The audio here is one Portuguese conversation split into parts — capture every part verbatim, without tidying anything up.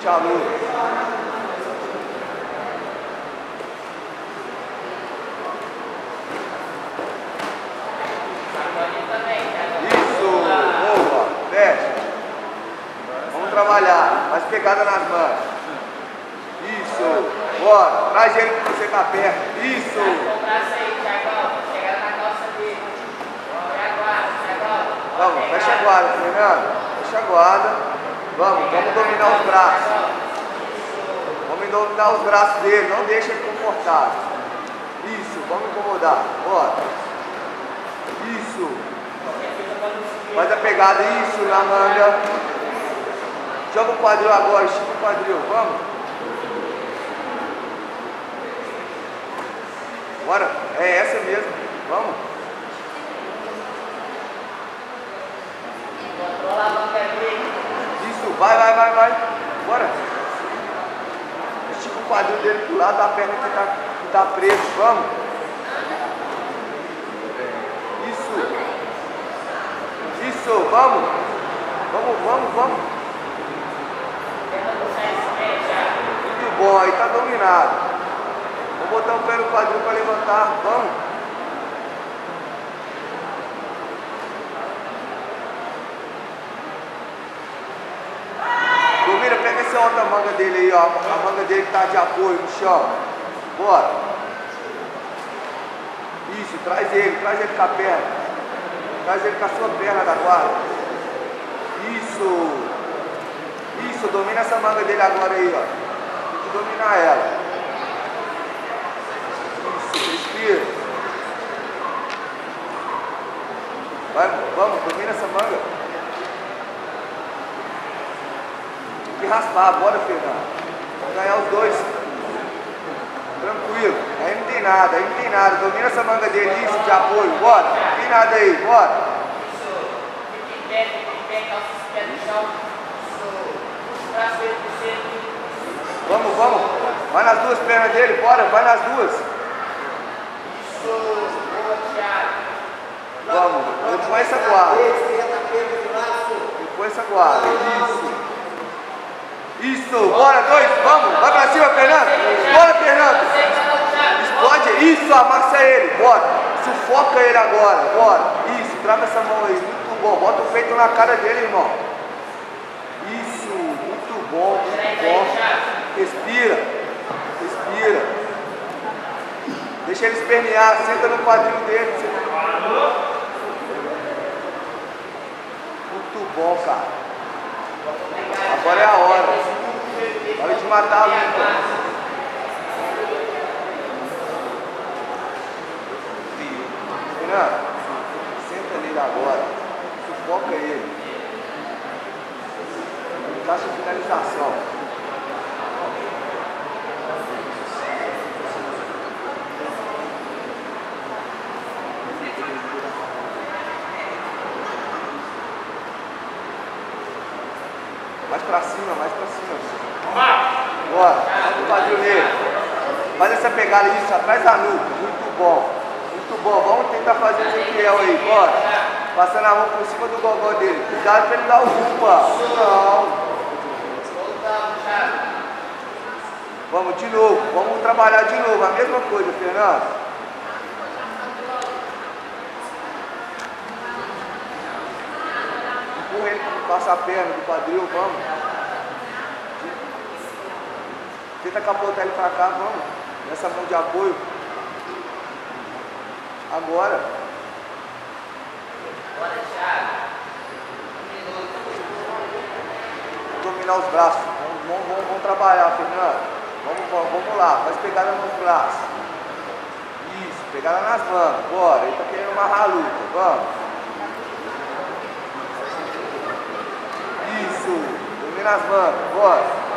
Puxa a luta. Isso, boa, fecha. Vamos trabalhar, mais pegada nas mãos. Isso, bora, traz ele que você tá perto. Isso. Vamos, fecha a guarda, Fernando. Fecha a guarda. Vamos, vamos dominar os braços. Vamos dominar os braços dele, não deixa ele confortável. Isso, vamos incomodar. Bora. Isso. Faz a pegada, isso, na manga. Joga o quadril agora, estica o quadril, vamos. Bora, é essa mesmo, vamos. Isso, vai, vai, vai, vai. Bora. Estica o quadril dele pro lado da perna que tá, que tá preso, vamos. Isso. Isso, vamos. Vamos, vamos, vamos. Muito bom, aí tá dominado. Vou botar o pé no quadril para levantar, vamos. Domina, pega essa outra manga dele aí, ó. A manga dele que tá de apoio no chão. Bora. Isso, traz ele, traz ele com a perna. Traz ele com a sua perna da guarda. Isso. Isso, domina essa manga dele agora aí, ó. Tem que dominar ela. Respira. Vai, vamos, domina essa manga. Tem que raspar, bora, Fernando. Vamos ganhar os dois. Tranquilo. Aí não tem nada, aí não tem nada. Domina essa manga dele, isso, de apoio. Bora. Não tem nada aí, bora. Vamos, vamos. Vai nas duas pernas dele, bora, vai nas duas. Vamos, põe essa guarda. Põe essa guarda. Isso. Isso, bora, dois, vamos. Vai pra cima, Fernando. Bora, Fernando. Explode. Isso, amassa ele. Bora. Sufoca ele agora. Bora. Isso, trava essa mão aí. Muito bom. Bota o peito na cara dele, irmão. Isso, muito bom, muito bom. Respira. Respira. Deixa ele espernear, senta no quadril dele. Muito bom, cara. Agora é a hora. Hora de matar a luta. Fernando, senta nele agora. Sufoca ele. Encaixa a finalização. Mais pra cima, mais pra cima. Bora, bota o quadril nele. Faz essa pegada, isso, atrás da nuca. Muito bom. Muito bom. Vamos tentar fazer o Ezequiel aí, bora. Passando a mão por cima do gogó dele. Cuidado pra ele dar o rupa. Não. Vamos de novo. Vamos trabalhar de novo. A mesma coisa, Fernando. Empurra ele para passar a perna do quadril, vamos. Tenta capotar ele para cá, vamos. Nessa mão de apoio. Agora. Bora, Thiago. Dominar os braços. Vamos, vamos, vamos, vamos trabalhar, Fernando. Vamos, vamos, vamos lá. Faz pegada nos braços. Isso, pegada nas mãos. Bora. Ele tá querendo amarrar a luta. Vamos. Isso. Domina as mãos. Bora.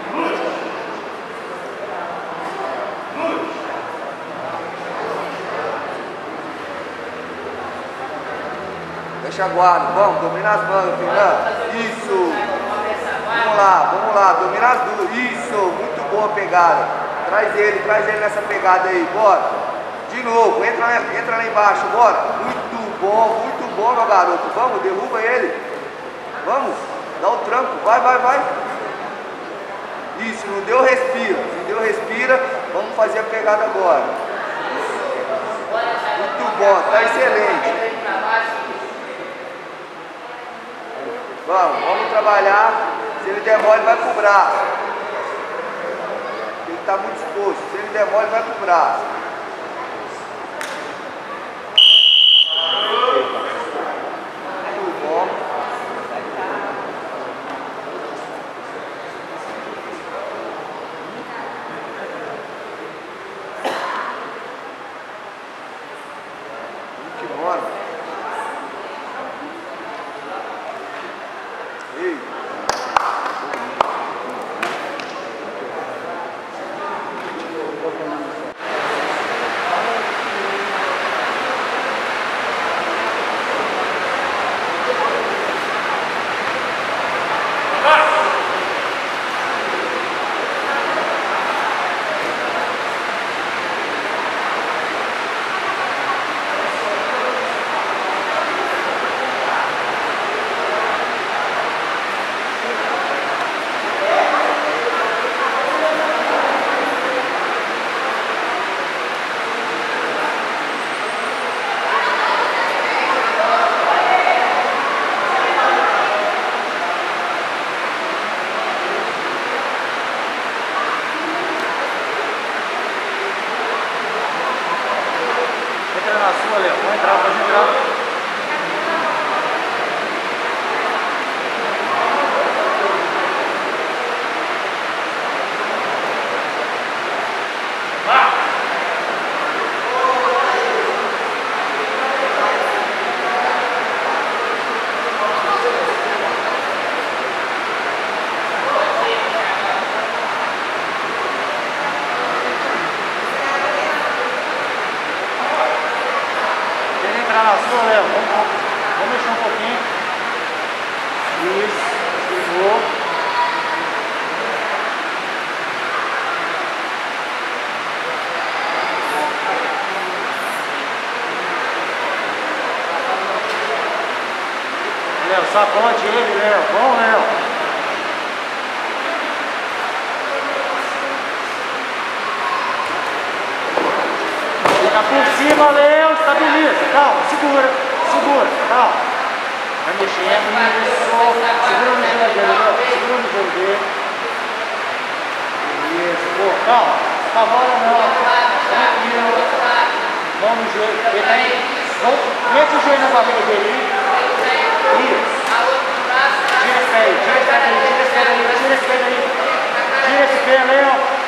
Fecha a guarda, vamos, domina as mãos, Fernando. Isso. Vamos lá, vamos lá, domina as duas. Isso, muito boa pegada. Traz ele, traz ele nessa pegada aí, bora. De novo, entra, entra lá embaixo, bora. Muito bom, muito bom, meu garoto. Vamos, derruba ele. Vamos, dá o tranco, vai, vai, vai. Isso, não deu, respira. Não deu, respira. Vamos fazer a pegada agora. Muito bom, tá excelente. Vamos, vamos trabalhar. Se ele der mole, vai pro braço. Ele tá muito exposto. Se ele der mole, vai pro braço. Muito bom. Que bom. Ei. Na sua, Léo. Vou entrar, pode entrar. Vá! Na sua, Léo, vamos, vamos mexer um pouquinho. Isso, chegou. Léo, sacode ele, Léo. Bom, Léo. Fica por cima, Léo. Estabiliza. Calma, segura. Segura. Calma. Vai mexendo. Isso. Segura no gelo dele, Léo. Segura no gelo dele. Isso. Pô, calma. Apavora não. Tranquilo. Mão no joelho. Ele tá aí. Mete o joelho na barriga dele. Isso. Tira esse pé aí. Tira esse pé aí. Tira esse pé aí. Tira esse pé aí. Tira esse pé, Léo.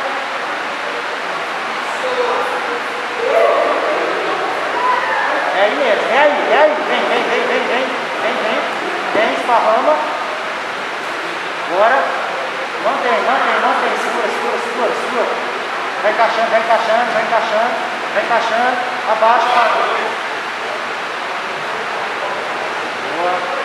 É aí mesmo, é aí, é aí, vem, vem, vem, vem, vem, vem, vem, vem, esparrama. Agora, mantém, mantém, mantém, segura, segura, segura, segura. Vai encaixando, vai encaixando, vai encaixando, vai encaixando, abaixa, para. Boa.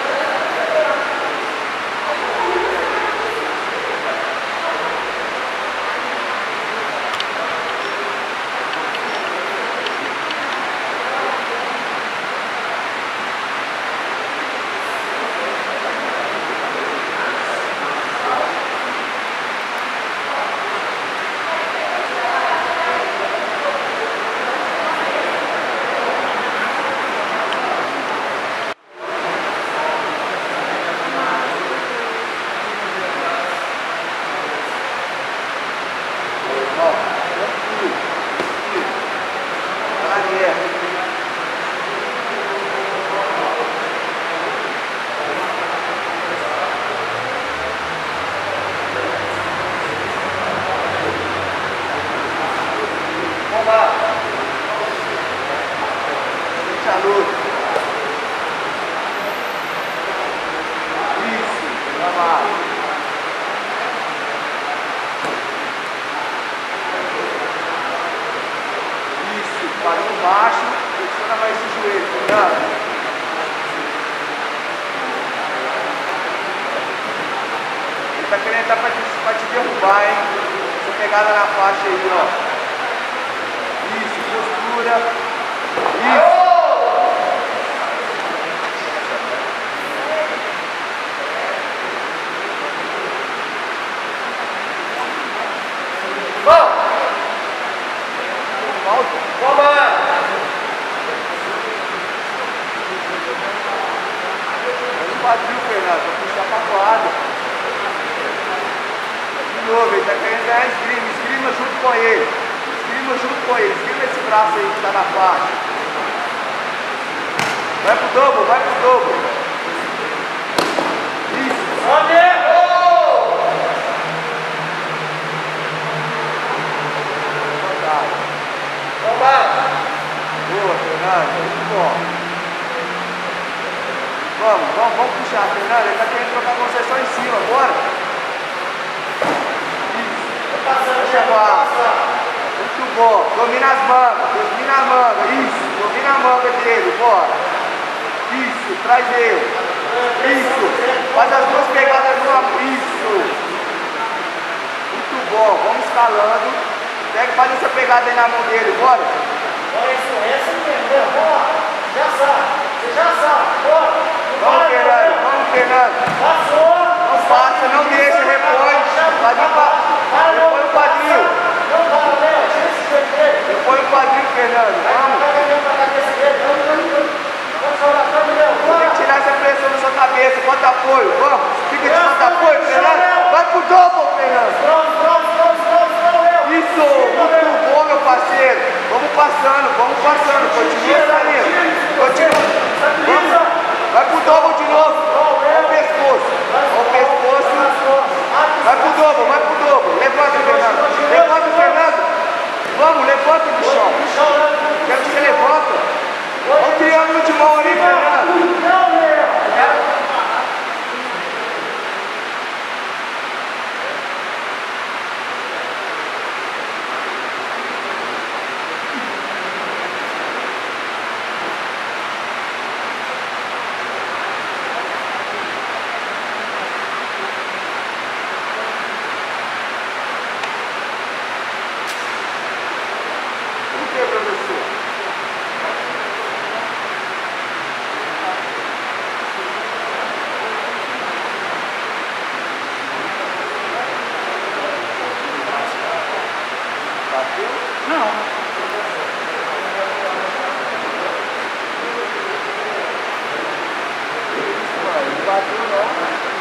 Parou baixo, pressiona mais esse joelho, tá? Ele tá querendo entrar pra te, pra te derrubar, hein? Essa pegada na faixa aí, ó. Isso, postura. Isso. novo, ele tá querendo ganhar esgrima, esgrima junto com ele. Esgrima junto com ele, esgrima esse braço aí que tá na faixa. Vai pro dobro, vai pro dobro. Isso. Onde? Boa, Fernando, muito bom. Vamos, vamos, vamos puxar, Fernando. Ele tá querendo trocar com você só em cima, bora. Isso. Deixa eu voar. Muito bom. Domina as mangas, domina a manga. Isso, domina a manga dele, bora. Isso, traz ele. Isso. Faz as duas pegadas numa. Isso. Muito bom, vamos escalando. Pega, faz essa pegada aí na mão dele, bora. Olha isso, essa mesmo, vamos lá. Já sabe, você já sabe, bora. Vamos, Fernando, vamos, Fernando. Passou. Não passa, não deixa, repõe. Vai de pa... Repõe o quadril. Não para, Léo, tira esse joelho dele. Repõe o quadril, Fernando, vamos. Vai pra cabeça dele, vamos, vamos, vamos. Vamos chorar, vamos, Léo, Tem que tirar essa pressão na sua cabeça, bota apoio, vamos. Fica de bota apoio, Fernando. Vai pro double, Fernando. Pronto, pronto, pronto, pronto, pronto, Léo. Isso, muito bom, meu parceiro. Vamos passando, vamos passando. Continua saindo. Continua. Vamos. Vai pro double de novo. Olha o pescoço. Olha o pescoço. Vai pro double, vai pro double. Levanta, Fernando. Levanta, Fernando. Vamos, levanta do chão. Quero que você levanta. Olha o triângulo de mão ali, Fernando. Não, Léo. Por que, professor? Bateu? Não. Não bateu não.